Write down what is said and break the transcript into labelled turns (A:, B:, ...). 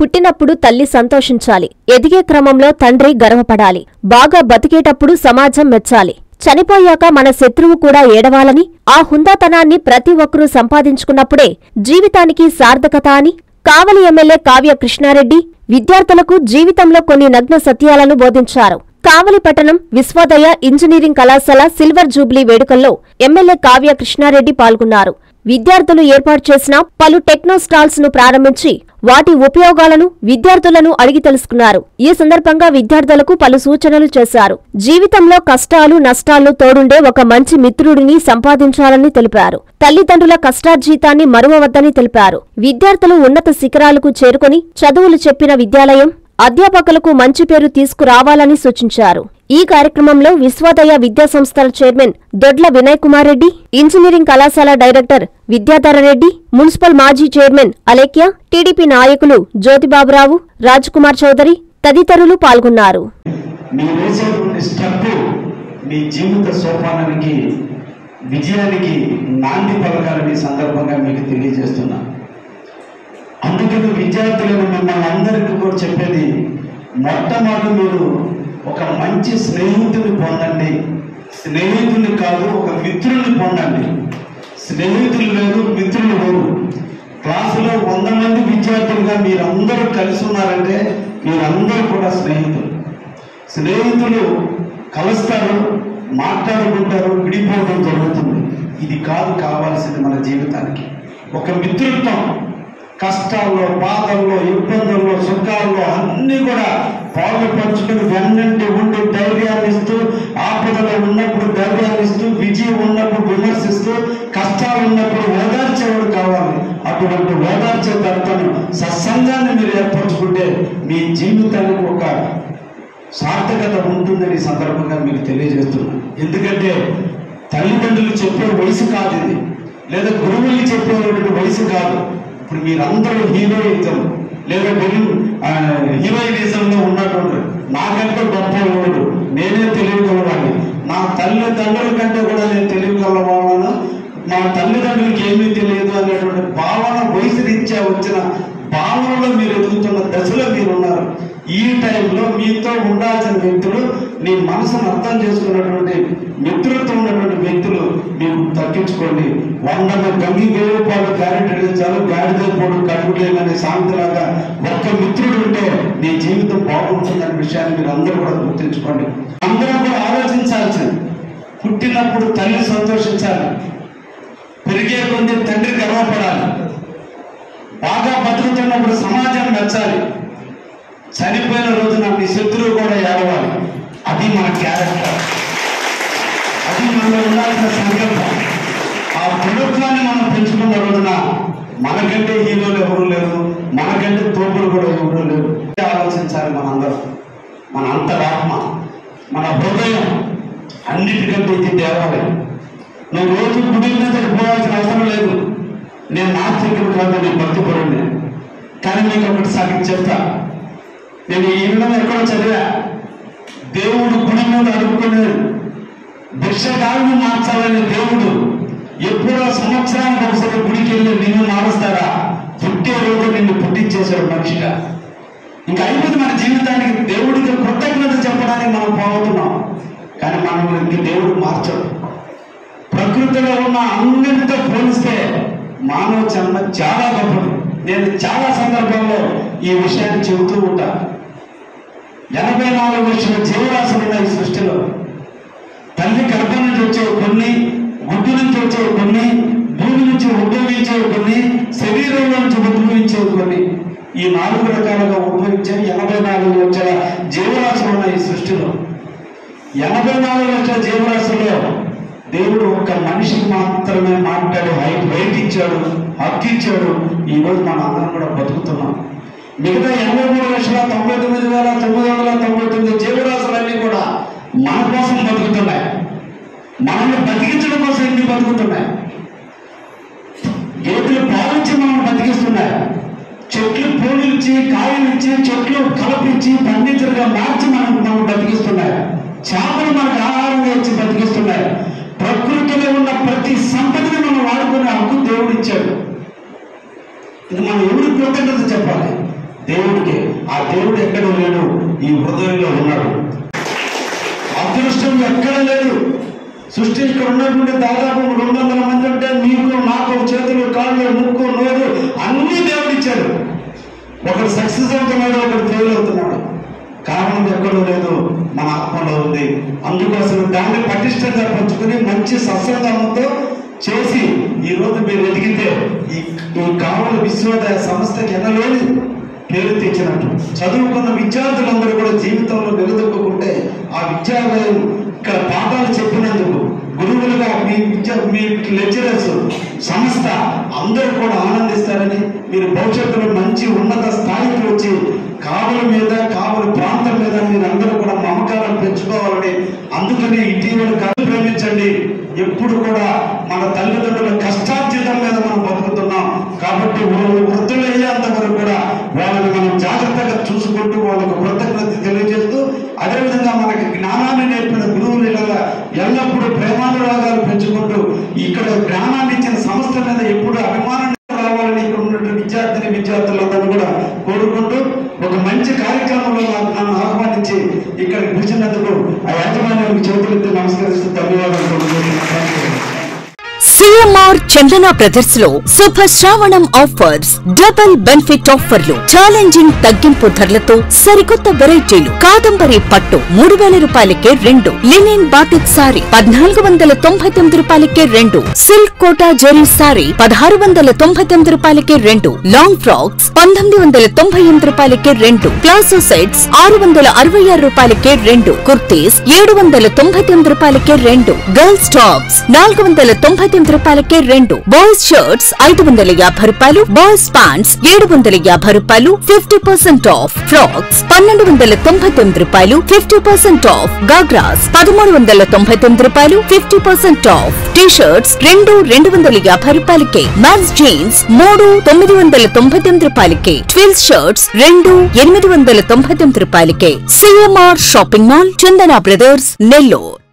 A: పుట్టినప్పుడు తల్లి సంతోషించాలి, ఎదిగే క్రమంలో తండ్రి గర్వపడాలి, బాగా బతికేటప్పుడు సమాజం మెచ్చాలి, చనిపోయాక మన శత్రువు కూడా ఏడవాలని, ఆ హుందాతనాన్ని ప్రతి ఒక్కరూ సంపాదించుకున్నప్పుడే జీవితానికి సార్థకత అని కావలి ఎమ్మెల్యే కావ్య కృష్ణారెడ్డి విద్యార్థులకు జీవితంలో కొన్ని నగ్న సత్యాలను బోధించారు. కావలి పట్టణం విశ్వోదయ ఇంజనీరింగ్ కళాశాల సిల్వర్ జూబ్లీ వేడుకల్లో ఎమ్మెల్యే కావ్య కృష్ణారెడ్డి పాల్గొన్నారు. విద్యార్థులు ఏర్పాటు చేసిన పలు టెక్నో స్టాల్స్ ను ప్రారంభించి వాటి ఉపయోగాలను విద్యార్థులను అడిగి తెలుసుకున్నారు. ఈ సందర్భంగా విద్యార్థులకు పలు సూచనలు చేశారు. జీవితంలో కష్టాలు నష్టాలు తోడుండే ఒక మంచి మిత్రుడిని సంపాదించాలని తెలిపారు. తల్లిదండ్రుల కష్టార్జితాన్ని మరువవద్దని తెలిపారు. విద్యార్థులు ఉన్నత శిఖరాలకు చేరుకుని చదువులు చెప్పిన విద్యాలయం అధ్యాపకులకు మంచి పేరు తీసుకురావాలని సూచించారు. ఈ కార్యక్రమంలో విశ్వోదయ విద్యాసంస్థల చైర్మన్ దొడ్ల వినయ్ కుమార్ రెడ్డి, ఇంజనీరింగ్ కళాశాల డైరెక్టర్ విద్యాధరరెడ్డి, మున్సిపల్ మాజీ చైర్మన్ అలేఖ్య, టీడీపీ నాయకులు జ్యోతిబాబురావు, రాజ్కుమార్ చౌదరి తదితరులు పాల్గొన్నారు.
B: విజయానికి నాంది పలకాలని సందర్భంగా మీకు తెలియజేస్తున్నా. అందుకని విద్యార్థులను మిమ్మల్ని అందరికీ కూడా చెప్పేది, మొట్టమొదటి మీరు ఒక మంచి స్నేహితుని పొందండి. స్నేహితుని కాదు, ఒక మిత్రుల్ని పొందండి. స్నేహితులు లేదు, మిత్రులు లేరు. క్లాసులో 100 మంది విద్యార్థులుగా మీరందరూ కలిసి ఉన్నారంటే మీరందరూ కూడా స్నేహితులు. స్నేహితులు కలుస్తారు, మాట్లాడుకుంటారు, విడిపోవడం జరుగుతుంది. ఇది కాదు కావాల్సింది మన జీవితానికి. ఒక మిత్రుత్వం కష్టాల్లో, బాధల్లో, ఇబ్బందుల్లో, సుఖాల్లో అన్ని కూడా పాలుపంచుకుని వెన్నంటి ఉండి ధైర్యాన్ని ఇస్తూ, ఆపదలో ఉన్నప్పుడు ధైర్యాన్ని ఇస్తూ, విజయం ఉన్నప్పుడు విమర్శిస్తూ, కష్టాలు ఉన్నప్పుడు ఓదార్చేవాడు కావాలి. అటువంటి ఓదార్చే భర్తను సత్సంగాన్ని మీరు ఏర్పరచుకుంటే మీ జీవితానికి ఒక సార్థకత ఉంటుందని సందర్భంగా మీకు తెలియజేస్తున్నాను. ఎందుకంటే తల్లిదండ్రులు చెప్పే వయసు కాదు ఇది, లేదా గురువులు చెప్పేటువంటి వయసు కాదు. ఇప్పుడు మీరందరూ హీరోయిజం లేదా హీరోయినిజంలో ఉన్నటువంటి, నాకంటే గొప్ప వాడు, నేనే తెలియగలవాడిని, నా తల్లిదండ్రుల కంటే కూడా నేను తెలియగలవాళ్ళను, మా తల్లిదండ్రులకి ఏమీ తెలియదు అనేటువంటి భావన వయసు రీత్యా వచ్చిన భావనలో మీరు ఎదుగుతున్న దశలో మీరున్నారు. ఈ టైంలో మీతో ఉండాల్సిన వ్యక్తులు, నీ మనసును అర్థం చేసుకున్నటువంటి మిత్రుత్వం ఉన్నటువంటి వ్యక్తులు మీరు తగ్గించుకోండి. 100 గంగి గోపాలు గారెంటీ చాలు, గాడిద పోడు కడుగులేమనే సామెతలాగా ఒక్క మిత్రుడు ఉంటే నీ జీవితం బాగుంటుందనే విషయాన్ని మీరు అందరూ కూడా గుర్తుంచుకోండి. అందరూ కూడా ఆలోచించాల్సింది, పుట్టినప్పుడు తల్లి సంతోషించాలి, పెరిగే కొద్ది తండ్రి గర్వపడాలి, బాగా బతుకుతున్నప్పుడు సమాజం మెచ్చాలి, చనిపోయిన రోజున మీ శత్రువు కూడా ఏడవాలి. అది మన క్యారెక్టర్, అది మనలో ఉండాల్సిన సంకల్పం. ఆ దృఢత్వాన్ని మనం పెంచుకున్న రోజున మనకంటే హీరోలు ఎవరు లేరు, మనకంటే తోపులు కూడా ఎవరు లేరు. ఆలోచించాలి మనందరం. మన అంతరాత్మ, మన హృదయం అన్నిటికంటే ఇది దేవాలయం. నువ్వు రోజు గుడి మీద పోవాల్సిన అవసరం లేదు. నేను నాస్తికుడు కాదు, నేను భక్తిపరుడిని. కానీ మీకు ఒకటి సాగి చెప్తా. నేను ఈ ఇళ్ళలో ఎక్కడో చదివా, దేవుడు గుడి మీద అడుగుకున్నాడు, భిక్షగాడిని మార్చాలని దేవుడు ఎప్పుడో సంవత్సరానికి ఒకసారి గుడికి వెళ్ళి నిన్ను మారుస్తారా? పుట్టే రోజు నిన్ను పుట్టించేశాడు మనిషిగా. ఇంకా అయిపోయింది మన జీవితానికి. దేవుడికి కృతజ్ఞత చెప్పడానికి మనం పోతున్నాం, కానీ మనం ఇంక దేవుడు మార్చడు. ప్రకృతిలో ఉన్న అన్నిటితో పోలిస్తే మానవ జన్మ చాలా గొప్పది. నేను చాలా సందర్భంలో ఈ విషయాన్ని చెబుతూ ఉంటా. 84 లక్షల జీవరాశులు ఉన్నాయి ఈ సృష్టిలో. తల్లి గర్భం నుంచి వచ్చేవి కొన్ని, గుడ్డు నుంచి వచ్చేవి కొన్ని, భూమి నుంచి ఉద్భవించేవి కొన్ని, శరీరంలో నుంచి ఉద్భవించేవి కొన్ని. ఈ 4 రకాలుగా ఉద్భవించే 84 లక్షల జీవరాశులు ఉన్నాయి ఈ సృష్టిలో. 84 లక్షల జీవరాశుల్లో దేవుడు ఒక్క మనిషికి మాత్రమే మాట్లాడి హైట్ ఇచ్చాడు, హక్కు ఇచ్చాడు. ఈరోజు మన అందరం కూడా బతుకుతున్నాం. మిగతా 83,99,999 జీవరాశులన్నీ కూడా మన కోసం బతుకుతున్నాయి, మనల్ని బతికించడం కోసం ఎన్ని బతుకుతున్నాయి. గేదెలు పాలించి మనం బతికిస్తున్నాయి, చెట్లు పూలించి కాయలిచ్చి చెట్లు కలపించి పండించలుగా మార్చి మనం బతికిస్తున్నాయి, చేపలు మనకు ఆహారంగా ఇచ్చి బతికిస్తున్నాయి. ప్రకృతిలో ఉన్న ప్రతి సంపదని మనం వాడుకునే హక్కు దేవుడు ఇచ్చాడు. ఇది మనం ఎవరు కృతజ్ఞత చెప్పాలి? దేవుడికే. ఆ దేవుడు ఎక్కడ లేడు, ఈ హృదయంలో ఉన్నాడు. అదృష్టం ఎక్కడ లేదు. సృష్టి ఇక్కడ ఉన్నటువంటి దాదాపు 200 మంది ఉంటే మీకు నాకు చేతులు, కాళ్ళు, ముక్కు, నోరు అన్ని దేవుడు ఇచ్చాడు. ఒకరు సక్సెస్ అవుతున్నాడు, ఒకరు ఫెయిల్ అవుతున్నాడు. కారణం ఎక్కడో లేదు, మన ఆత్మలో ఉంది. అందుకోసం దాన్ని పటిష్టంగా పంచుకుని మంచి సత్సంగంతో చేసి ఈరోజు మీరు ఎదిగితే ఈ కావలి విశ్వోదయ సంస్థకి ఎనలేని పేరు తెచ్చినట్టు. చదువుకున్న విద్యార్థులందరూ కూడా జీవితంలో నిలదొక్కుంటే ఆ విద్యాలయం ఇక్కడ పాఠాలు చెప్పినందుకు గురువులుగా మీ లెక్చరర్స్ సంస్థ అందరూ కూడా ఆనందిస్తారని, మీరు భవిష్యత్తులో మంచి ఉన్నత స్థాయికి వచ్చి కావలి మీద, కావలి ప్రాంతం మీద మీరు అందరూ కూడా మమకారం పెంచుకోవాలని, అందుకని ఇటీవల కళలు ప్రేమించండి. ఎప్పుడు కూడా మన తల్లిదండ్రుల కష్టార్జితం మీద మనం బతుకుతున్నాం కాబట్టి వాళ్ళు వృద్ధులు అయ్యేంత వరకు కూడా వాళ్ళని మనం జాగ్రత్తగా చూసుకుంటూ వాళ్ళకు కృతజ్ఞత తెలియజేస్తూ, అదేవిధంగా మనకి జ్ఞానాన్ని నేర్పిన గురువులు ఇలా ఎల్లప్పుడూ ప్రేమానురాగాలు పెంచుకుంటూ ఇక్కడ జ్ఞానాన్ని ఇచ్చిన సంస్థ మీద ఎప్పుడు అభిమానం రావాలని ఇక్కడ ఉన్నటువంటి విద్యార్థులందరూ కూడా కోరుకుంటూ ఒక మంచి కార్యక్రమంలో నన్ను ఆహ్వానించి ఇక్కడికి పిలిచినందుకు ఆ యాజమాన్యానికి చేతులెత్తి నమస్కరిస్తూ ధన్యవాదాలు.
C: సిఎంఆర్ చందన బ్రదర్స్ లో శుభ శ్రావణం ఆఫర్స్, డబుల్ బెనిఫిట్ ఆఫర్లు, ఛాలెంజింగ్ తగ్గింపు ధరలతో సరికొత్త వెరైటీలు. కాదంబరి పట్టు 3000 రూపాయలకే 2, లినిన్ బాటిక్ సారీ 1499 రూపాయలకే 2, సిల్క్ కోటా జెరీ సారీ 1699 రూపాయలకే 2, లాంగ్ ఫ్రాక్స్ 1998 రూపాయలకే 2, ప్లాజో సెట్స్ 666 రూపాయలకే 2, కుర్తీస్ 799 రూపాయలకే 2, గర్ల్స్ టాప్స్ 499 రూపాయలకే 2, బాయ్స్ షర్ట్స్ 550 రూపాయలు, బాయ్స్ ప్యాంట్స్ 750 రూపాయలు 50% ఆఫ్, ఫ్రాక్స్ 1299 రూపాయలు 50% ఆఫ్, గాగ్రాస్ 1399 రూపాయలు 50% ఆఫ్, టీ షర్ట్స్ 250 రూపాయలకే, మ్యాన్స్ జీన్స్ 999 రూపాయలకే, ట్విల్స్ షర్ట్స్ 899 రూపాయలకే. CMR shopping mall, Chandana brothers, Nellore.